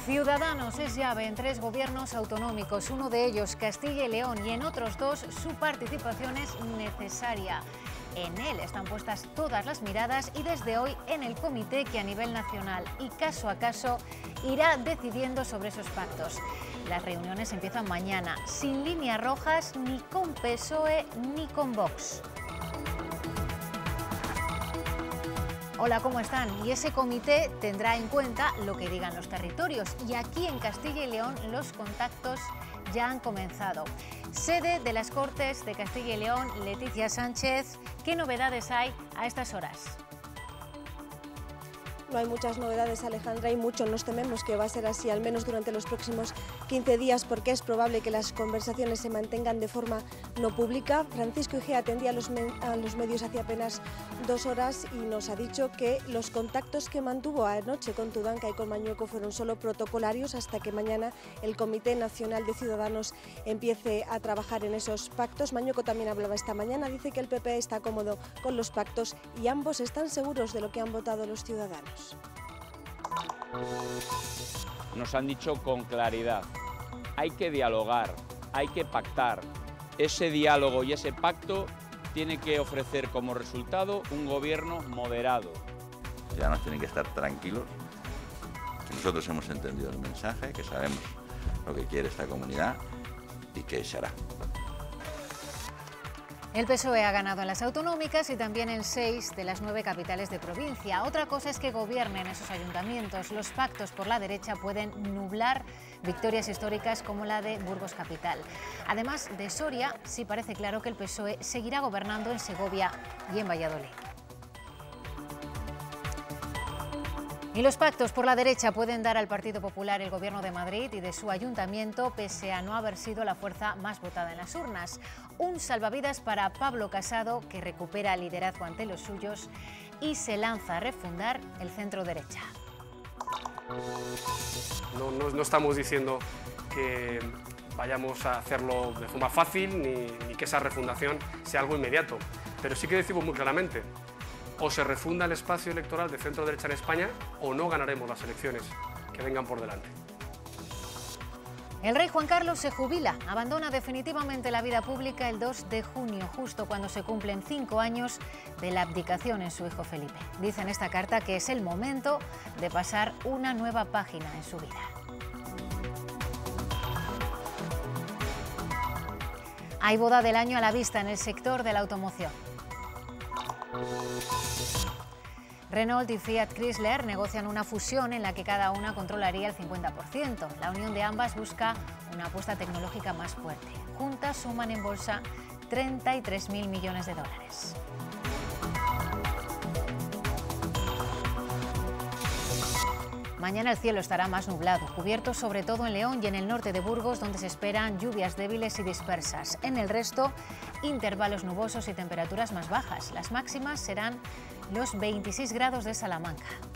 Ciudadanos es llave en 3 gobiernos autonómicos, uno de ellos Castilla y León, y en otros 2 su participación es necesaria. En él están puestas todas las miradas y desde hoy en el comité que a nivel nacional y caso a caso irá decidiendo sobre esos pactos. Las reuniones empiezan mañana, sin líneas rojas ni con PSOE ni con Vox. Hola, ¿cómo están? Y ese comité tendrá en cuenta lo que digan los territorios. Y aquí en Castilla y León los contactos ya han comenzado. Sede de las Cortes de Castilla y León, Leticia Sánchez, ¿qué novedades hay a estas horas? No hay muchas novedades, Alejandra, y mucho nos tememos que va a ser así, al menos durante los próximos 15 días, porque es probable que las conversaciones se mantengan de forma no pública. Francisco Igea atendía a los medios hace apenas 2 horas y nos ha dicho que los contactos que mantuvo anoche con Tudanca y con Mañueco fueron solo protocolarios hasta que mañana el Comité Nacional de Ciudadanos empiece a trabajar en esos pactos. Mañueco también hablaba esta mañana, dice que el PP está cómodo con los pactos y ambos están seguros de lo que han votado los ciudadanos. Nos han dicho con claridad, hay que dialogar, hay que pactar. Ese diálogo y ese pacto tiene que ofrecer como resultado un gobierno moderado. Ya nos tienen que estar tranquilos, que nosotros hemos entendido el mensaje, que sabemos lo que quiere esta comunidad y que se hará. El PSOE ha ganado en las autonómicas y también en 6 de las 9 capitales de provincia. Otra cosa es que gobiernen esos ayuntamientos. Los pactos por la derecha pueden nublar victorias históricas como la de Burgos Capital. Además de Soria, sí parece claro que el PSOE seguirá gobernando en Segovia y en Valladolid. Y los pactos por la derecha pueden dar al Partido Popular el Gobierno de Madrid y de su ayuntamiento, pese a no haber sido la fuerza más votada en las urnas. Un salvavidas para Pablo Casado, que recupera el liderazgo ante los suyos y se lanza a refundar el centro derecha. No estamos diciendo que vayamos a hacerlo de forma fácil ni que esa refundación sea algo inmediato, pero sí que decimos muy claramente: o se refunda el espacio electoral de centro derecha en España o no ganaremos las elecciones que vengan por delante. El rey Juan Carlos se jubila, abandona definitivamente la vida pública el 2 de junio, justo cuando se cumplen 5 años de la abdicación en su hijo Felipe. Dice en esta carta que es el momento de pasar una nueva página en su vida. Hay boda del año a la vista en el sector de la automoción. Renault y Fiat Chrysler negocian una fusión en la que cada una controlaría el 50%. La unión de ambas busca una apuesta tecnológica más fuerte. Juntas suman en bolsa 33.000 millones de dólares. Mañana el cielo estará más nublado, cubierto sobre todo en León y en el norte de Burgos, donde se esperan lluvias débiles y dispersas. En el resto, intervalos nubosos y temperaturas más bajas. Las máximas serán los 26 grados de Salamanca.